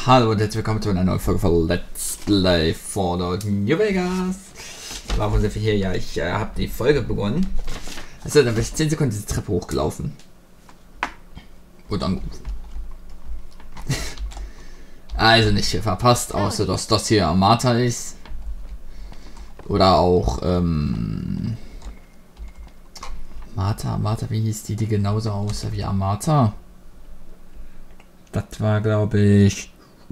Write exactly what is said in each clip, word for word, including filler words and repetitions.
Hallo und herzlich willkommen zu einer neuen Folge von Let's Play Fallout New Vegas. Warum sind wir hier? Ja, ich äh, habe die Folge begonnen. Also, dann bin ich zehn Sekunden diese Treppe hochgelaufen. Und angerufen. Also nicht viel verpasst, außer dass das hier Amata ist. Oder auch, ähm... Amata, Amata, wie hieß die, die genauso aussah wie Amata? Das war, glaube ich...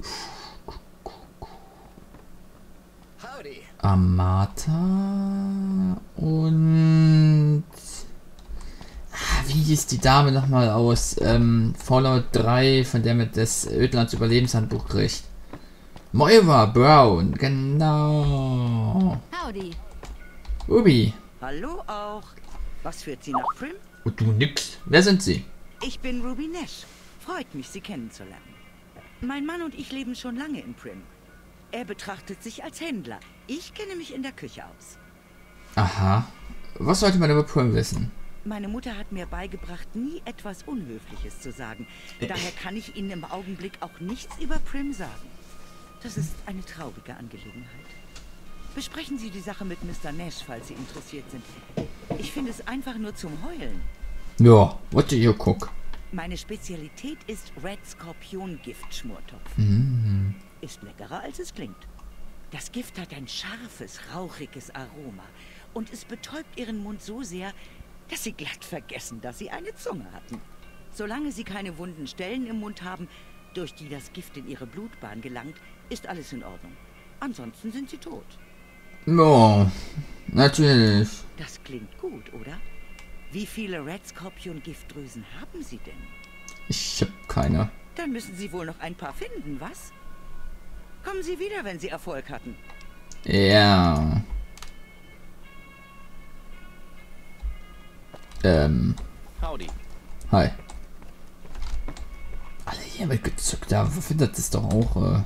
Amata und... Ah, wie hieß die Dame nochmal aus ähm, Fallout drei, von der man das Ödlands Überlebenshandbuch kriegt? Moira Brown, genau. Howdy. Ruby. Hallo auch. Was führt Sie nach Primm? Und du nix. Wer sind Sie? Ich bin Ruby Nash. Freut mich, Sie kennenzulernen. Mein Mann und ich leben schon lange in Primm. Er betrachtet sich als Händler. Ich kenne mich in der Küche aus. Aha. Was sollte man über Primm wissen? Meine Mutter hat mir beigebracht, nie etwas Unhöfliches zu sagen. Daher kann ich Ihnen im Augenblick auch nichts über Primm sagen. Das ist eine traurige Angelegenheit. Besprechen Sie die Sache mit Mister Nash, falls Sie interessiert sind. Ich finde es einfach nur zum Heulen. Ja, what do you cook? Meine Spezialität ist Red Skorpion Giftschmortopf. Mm. Ist leckerer, als es klingt. Das Gift hat ein scharfes, rauchiges Aroma und es betäubt Ihren Mund so sehr, dass Sie glatt vergessen, dass Sie eine Zunge hatten. Solange Sie keine wunden Stellen im Mund haben, durch die das Gift in Ihre Blutbahn gelangt, ist alles in Ordnung. Ansonsten sind Sie tot. Ja, natürlich. Das klingt gut, oder? Wie viele Red Skorpion Giftdrüsen haben Sie denn? Ich hab keine. Dann müssen Sie wohl noch ein paar finden, was? Kommen Sie wieder, wenn Sie Erfolg hatten. Ja. Ähm. Howdy. Hi. Alle hier mit gezückter Waffe, das ist doch auch, äh...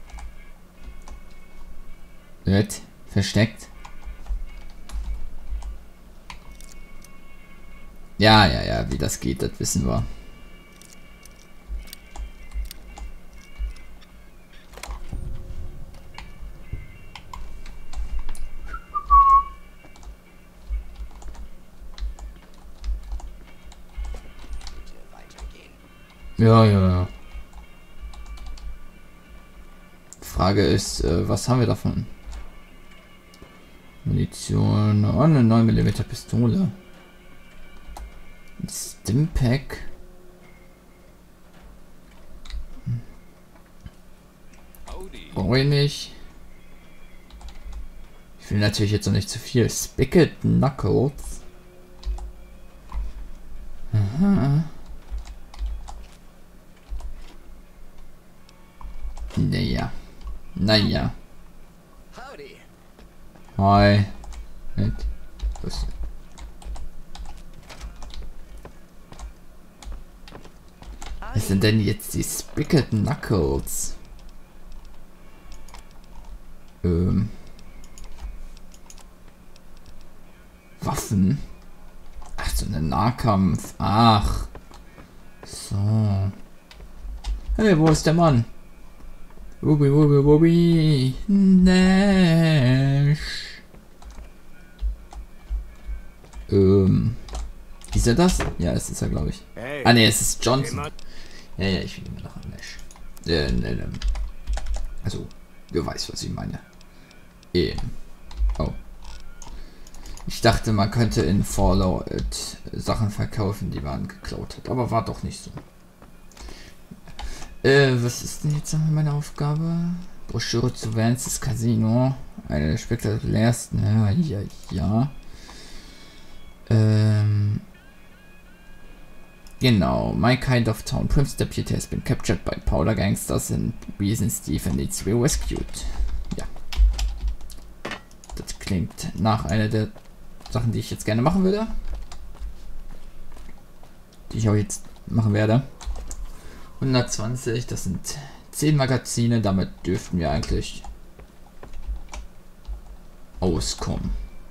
Wird versteckt. Ja, ja, ja, wie das geht, das wissen wir. Ja, ja, ja. Frage ist, äh, was haben wir davon? Munition, oh, eine neun Millimeter Pistole. Ein Stimpack. Brauche ich nicht. Ich will natürlich jetzt noch nicht zu viel. Spigot Knuckles. Aha. Naja. Naja. Hi. Nett. Was? Was sind denn jetzt die Spigot Knuckles? Ähm. Waffen? Ach, so ein Nahkampf. Ach. So. Hey, wo ist der Mann? Ruby, Ruby, Ruby. Nash. Ähm. Ist er das? Ja, es ist er, glaube ich. Hey. Ah, ne, es ist Johnson. Ja, ja, ich will immer noch an Nash. Äh, ne, ne. Also, du weißt, was ich meine. Ähm. Oh. Ich dachte, man könnte in Fallout Sachen verkaufen, die man geklaut hat. Aber war doch nicht so. Äh, was ist denn jetzt meine Aufgabe? Broschüre zu Vance's Casino. Eine der spektakulärsten. Ja, ja, ja. Ähm. Genau. My kind of town. Primm's deputy has been captured by powder gangsters and reason Stephen needs to be rescued. Ja. Das klingt nach einer der Sachen, die ich jetzt gerne machen würde. Die ich auch jetzt machen werde. hundertzwanzig, das sind zehn Magazine, damit dürften wir eigentlich auskommen.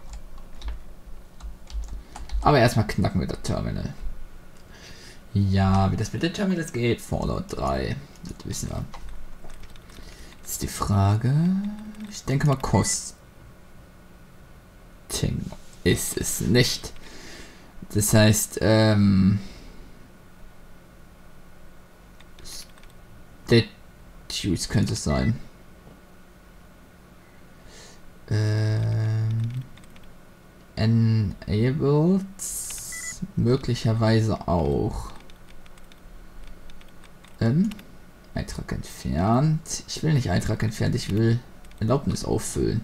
Aber erstmal knacken wir das Terminal. Ja, wie das mit den Terminals geht, Fallout drei, das wissen wir. Ist die Frage. Ich denke mal Kosting ist es nicht. Das heißt, ähm. Statues könnte es sein. Ähm. Enabled. Möglicherweise auch. Ähm. Eintrag entfernt. Ich will nicht Eintrag entfernt, ich will Erlaubnis auffüllen.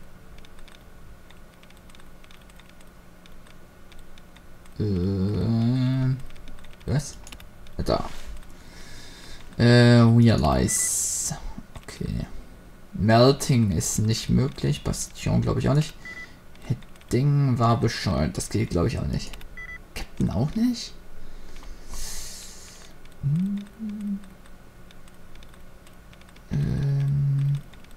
Äh, was? Da. Äh, realize. Okay. Melting ist nicht möglich. Bastion glaube ich auch nicht. Heading war bescheuert. Das geht glaube ich auch nicht. Captain auch nicht? Hm. Ähm.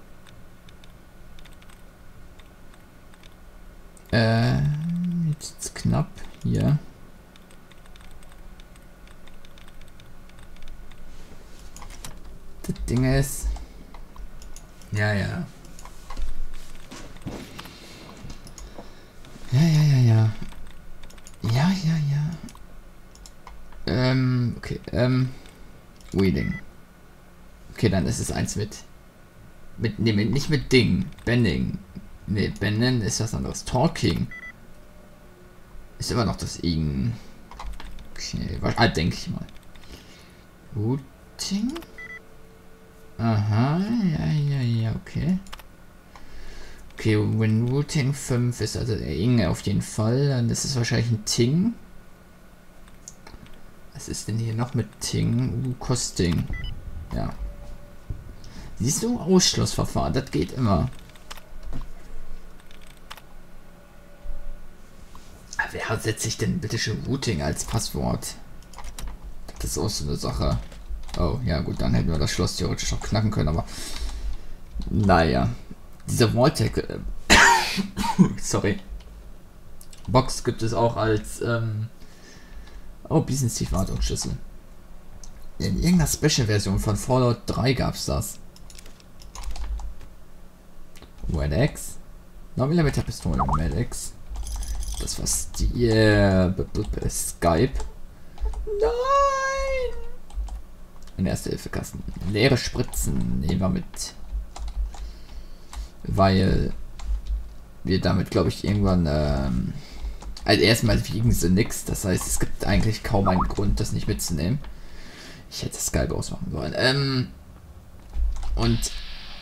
Äh, jetzt knapp hier. Das Ding ist. Ja, ja. Ja, ja, ja, ja. Ja, ja, ja. Ähm, okay, ähm. Wheeling. Okay, dann ist es eins mit. Mit, nee, mit, nicht mit Ding. Benning. Nee, Bennen ist was anderes. Talking. Ist immer noch das Ing. Okay, ah, denke ich mal. Routing? Aha, ja, ja, ja, okay. Okay, wenn Routing fünf ist, also der Ing auf jeden Fall, dann ist es wahrscheinlich ein Ting. Was ist denn hier noch mit Ting? Uh, Costing. Ja. Siehst du? Ausschlussverfahren, das geht immer. Aber wer setzt sich denn bitte schon Routing als Passwort? Das ist auch so eine Sache. Oh, ja gut, dann hätten wir das Schloss theoretisch auch knacken können, aber naja. Diese Vault-Tech äh, sorry. Box gibt es auch als ähm oh, Business-Tief-Wartungsschlüssel. In irgendeiner Special-Version von Fallout drei gab es das. Red X. neun Millimeter Pistolen, Red X. Das was die äh, Skype. Nein! Ein Erste-Hilfe-Kasten. Leere Spritzen nehmen wir mit. Weil wir damit, glaube ich, irgendwann ähm, also erstmal wiegen sie nix. Das heißt, es gibt eigentlich kaum einen Grund, das nicht mitzunehmen. Ich hätte Skype ausmachen sollen. Ähm, und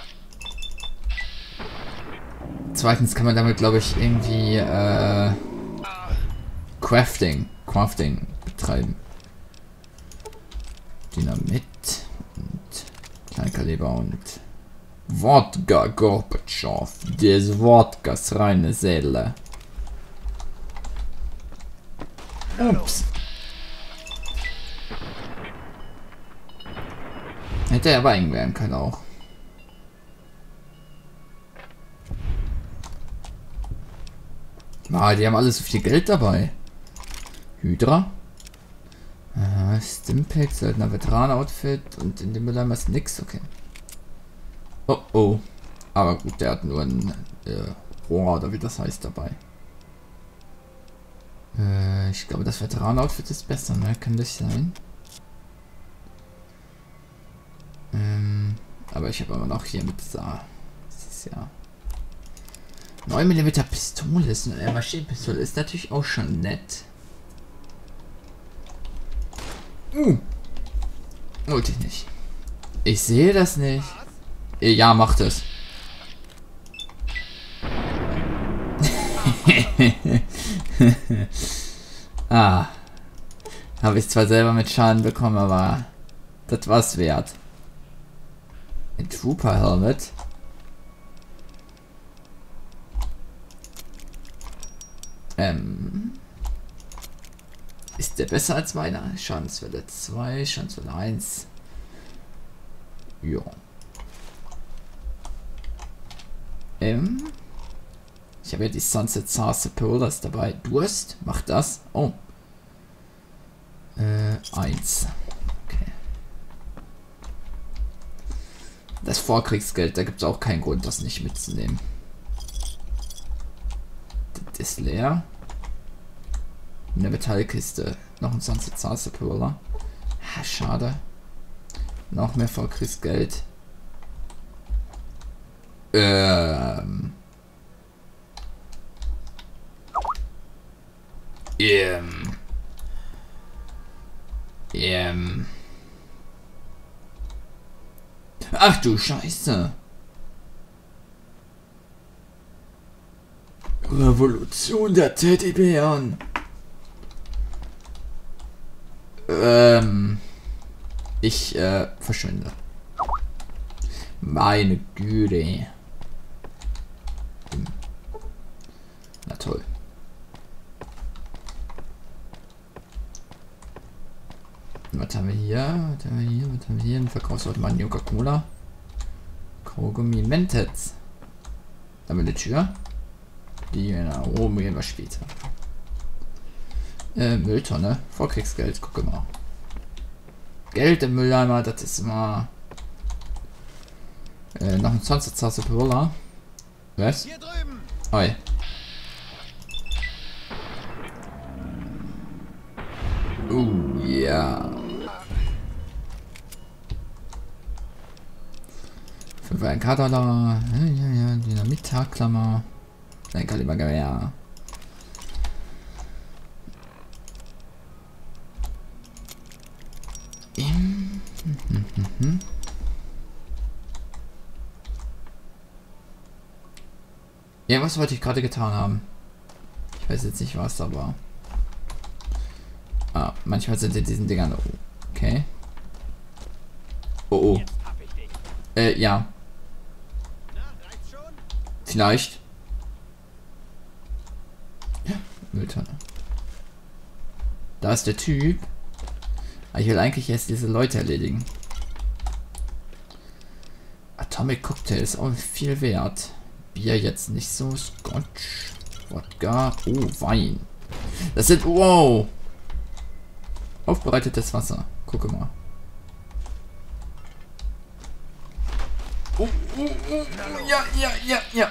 zweitens kann man damit, glaube ich, irgendwie äh, Crafting, Crafting betreiben. Dynamit und Kleinkaliber und Wodka Gorbatschow. Des Wodkas reine Seele. Ups. Hätte er aber eng werden können auch. Ah, die haben alles so viel Geld dabei. Hydra. Äh, Stimpaks, Söldner Veteran-Outfit und in dem Mülleimer ist nix, okay. Oh oh. Aber gut, der hat nur ein äh, Rohr oder wie das heißt dabei. Äh, ich glaube, das Veteran-Outfit ist besser, ne? Kann das sein? Ähm, aber ich habe immer noch hier mit Sa. Das ist ja. neun Millimeter Pistole ist eine Maschinenpistole, ist natürlich auch schon nett. Uh. Wollte ich nicht. Ich sehe das nicht. Ja, macht es. Ah. Habe ich zwar selber mit Schaden bekommen, aber das war's wert. Ein Trooper Helmet. Ähm. Ist der besser als meiner? Schadenswelle zwei, Schadenswelle eins. Ja. Ähm. Ich habe ja die Sunset Sarsaparillas dabei. Durst? Macht das? Oh. Äh, eins. Okay. Das Vorkriegsgeld, da gibt es auch keinen Grund, das nicht mitzunehmen. Das ist leer. Eine Metallkiste. Noch ein Sunset Sarsaparilla. Ha, schade. Noch mehr Vorkriegsgeld. Ähm. Ähm. Ähm. Ach du Scheiße. Revolution der Teddybären. Ähm. Ich, äh, verschwinde. Meine Güte. Na toll. Was haben wir hier? Was haben wir hier? Was haben wir hier? Ein Verkaufsautomaten Coca-Cola. Kaugummi Mentets. Da haben wir eine Tür. Die nach oben gehen wir später. Äh, Mülltonne. Vorkriegsgeld. Gucke mal. Geld im Mülleimer, das ist immer. Äh, noch ein Sunset Sarsaparilla. Was? Hier drüben. Oi. Uh, ja. Für ein Kadala. Ja, ja, ja. Dynamitklammer. Ein Kalibergewehr. Im. Hm, hm, hm. Ja, was wollte ich gerade getan haben? Ich weiß jetzt nicht was, aber. Ah, manchmal sind in diesen Dingern. Okay. Oh oh. Äh, ja. Vielleicht. Ja, Mülltonne. Da ist der Typ. Aber ich will eigentlich erst diese Leute erledigen. Atomic Cocktail ist auch viel wert. Bier jetzt nicht so. Scotch. Wodka. Oh, Wein. Das sind. Wow. Aufbereitetes Wasser. Gucke mal. Oh, oh, oh. Ja, ja, ja, ja.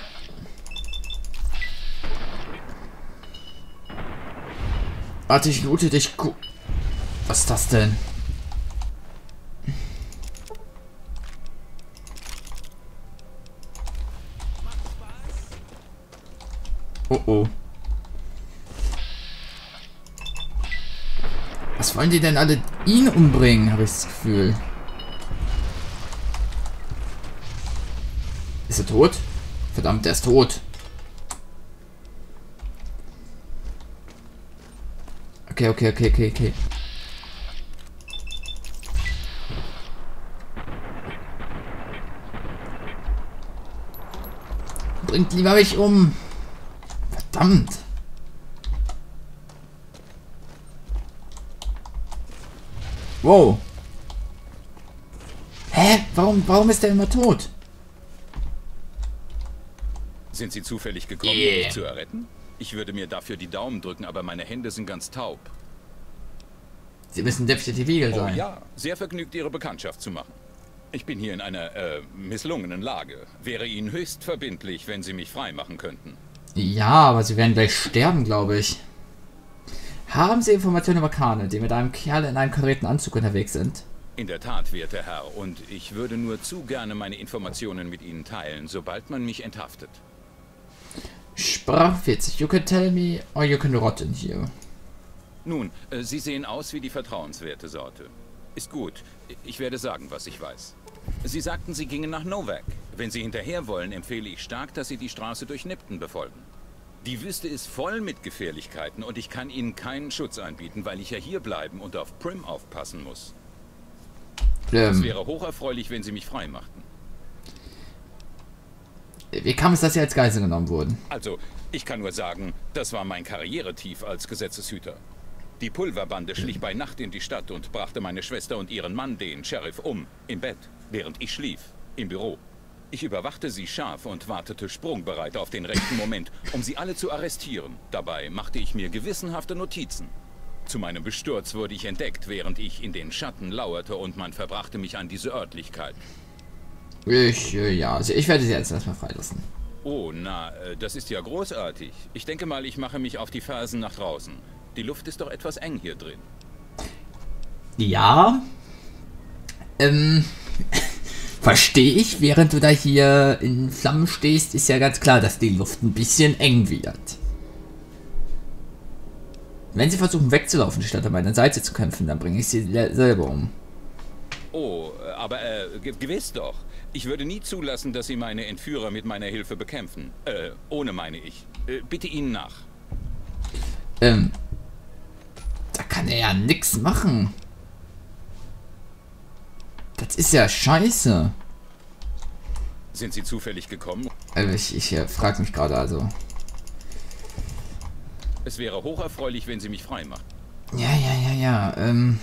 Warte, ich loote dich. Was ist das denn? Oh oh. Was wollen die denn alle ihn umbringen, habe ich das Gefühl. Ist er tot? Verdammt, der ist tot. Okay, okay, okay, okay, okay. Bringt lieber mich um. Verdammt. Wow. Hä? Warum, warum ist der immer tot? Sind Sie zufällig gekommen, Yeah. um mich zu erretten? Ich würde mir dafür die Daumen drücken, aber meine Hände sind ganz taub. Sie müssen Deputy Weagle Oh sein. ja, sehr vergnügt, Ihre Bekanntschaft zu machen. Ich bin hier in einer, äh, misslungenen Lage. Wäre Ihnen höchst verbindlich, wenn Sie mich freimachen könnten. Ja, aber sie werden gleich sterben, glaube ich. Haben Sie Informationen über Kane, die mit einem Kerl in einem karierten Anzug unterwegs sind? In der Tat, werter Herr, und ich würde nur zu gerne meine Informationen mit Ihnen teilen, sobald man mich enthaftet. Sprach vierzig. You can tell me or you can rot in here. Nun, äh, Sie sehen aus wie die vertrauenswerte Sorte. Ist gut. Ich werde sagen, was ich weiß. Sie sagten, Sie gingen nach Novak. Wenn Sie hinterher wollen, empfehle ich stark, dass Sie die Straße durch Nipton befolgen. Die Wüste ist voll mit Gefährlichkeiten und ich kann Ihnen keinen Schutz anbieten, weil ich ja hier bleiben und auf Prim aufpassen muss. Ähm, Es wäre hocherfreulich, wenn Sie mich frei machten. wie kam es, dass Sie als Geisel genommen wurden? Also, ich kann nur sagen, das war mein Karrieretief als Gesetzeshüter. Die Pulverbande schlich bei Nacht in die Stadt und brachte meine Schwester und ihren Mann, den Sheriff, um. Im Bett, während ich schlief. Im Büro. Ich überwachte sie scharf und wartete sprungbereit auf den rechten Moment, um sie alle zu arrestieren. Dabei machte ich mir gewissenhafte Notizen. Zu meinem Besturz wurde ich entdeckt, während ich in den Schatten lauerte und man verbrachte mich an diese Örtlichkeit. Ich, äh, ja, also ich werde sie jetzt erstmal freilassen. Oh, na, äh, das ist ja großartig. Ich denke mal, ich mache mich auf die Fersen nach draußen. Die Luft ist doch etwas eng hier drin. Ja. Ähm, verstehe ich. Während du da hier in Flammen stehst, ist ja ganz klar, dass die Luft ein bisschen eng wird. Wenn sie versuchen wegzulaufen, statt an meiner Seite zu kämpfen, dann bringe ich sie selber um. Oh, aber äh, gewiss doch. Ich würde nie zulassen, dass Sie meine Entführer mit meiner Hilfe bekämpfen. Äh, ohne meine ich. Äh, bitte Ihnen nach. Ähm, da kann er ja nix machen. Das ist ja scheiße. Sind Sie zufällig gekommen? Also ich, ich äh, frage mich gerade also. Es wäre hocherfreulich, wenn Sie mich frei machen. Ja, ja, ja, ja, ähm...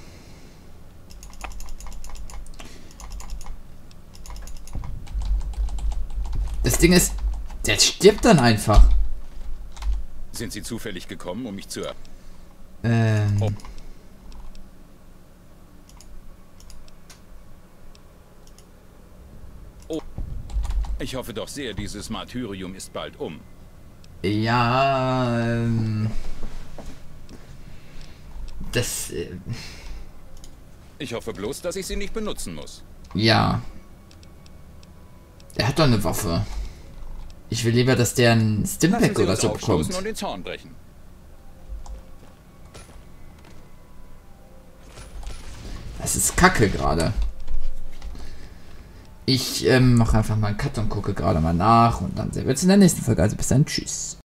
Das Ding ist, der stirbt dann einfach. Sind Sie zufällig gekommen, um mich zu... Er Ähm... Oh. Oh. Ich hoffe doch sehr, dieses Martyrium ist bald um. Ja, ähm... Das... Äh, Ich hoffe bloß, dass ich sie nicht benutzen muss. ja. Er hat doch eine Waffe. Ich will lieber, dass der ein Stimpack oder so bekommt. Und den Zaun brechen. Das ist Kacke gerade. Ich ähm, mache einfach mal einen Cut und gucke gerade mal nach und dann sehen wir uns in der nächsten Folge. Also bis dann, tschüss.